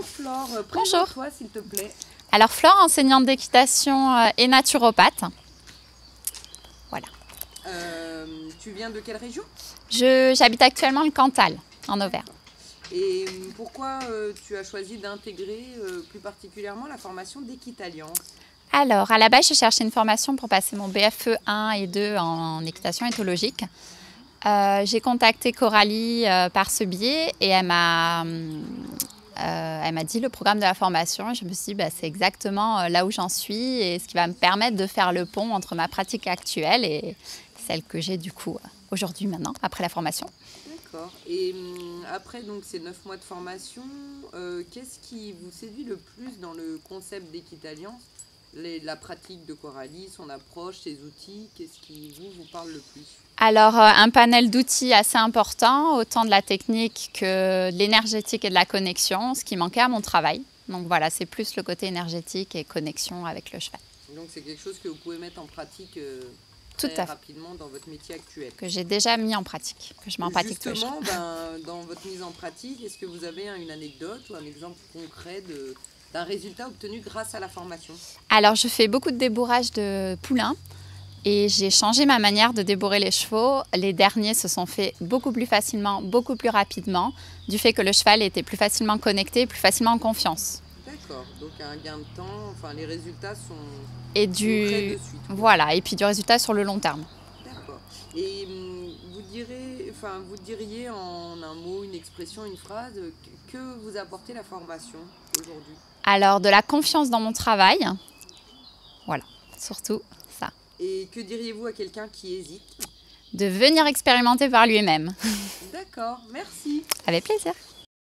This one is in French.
Flore, Bonjour. présente-toi s'il te plaît. Alors Flore, enseignante d'équitation et naturopathe. Voilà. Tu viens de quelle région? J'habite actuellement le Cantal, en Auvergne. Et pourquoi tu as choisi d'intégrer plus particulièrement la formation d'Equitalliance? Alors, à la base, je cherchais une formation pour passer mon BFE 1 et 2 en équitation éthologique. J'ai contacté Coralie par ce biais et elle m'a dit le programme de la formation. Et je me suis dit, c'est exactement là où j'en suis et ce qui va me permettre de faire le pont entre ma pratique actuelle et celle que j'ai du coup aujourd'hui maintenant, après la formation. D'accord. Et après donc ces 9 mois de formation, qu'est-ce qui vous séduit le plus dans le concept d'Equitalliance? La pratique de Coralie, son approche, ses outils, qu'est-ce qui vous parle le plus? Alors, un panel d'outils assez important, autant de la technique que de l'énergétique et de la connexion, ce qui manquait à mon travail. Donc voilà, c'est plus le côté énergétique et connexion avec le cheval. Donc c'est quelque chose que vous pouvez mettre en pratique Tout très à fait. rapidement dans votre métier actuel. Que j'ai déjà mis en pratique, que je mets en pratique tous les jours. Justement, dans votre mise en pratique, est-ce que vous avez une anecdote ou un exemple concret d'un résultat obtenu grâce à la formation? Alors, je fais beaucoup de débourrage de poulains et j'ai changé ma manière de débourrer les chevaux. Les derniers se sont faits beaucoup plus facilement, beaucoup plus rapidement, du fait que le cheval était plus facilement connecté, plus facilement en confiance. D'accord, donc un gain de temps, enfin les résultats sont Et concrets de suite. Voilà, et puis du résultat sur le long terme. D'accord. Et vous diriez en un mot, une expression, une phrase, que vous apportez la formation aujourd'hui? Alors, de la confiance dans mon travail, voilà, surtout ça. Et que diriez-vous à quelqu'un qui hésite? De venir expérimenter par lui-même. D'accord, merci. Avec plaisir.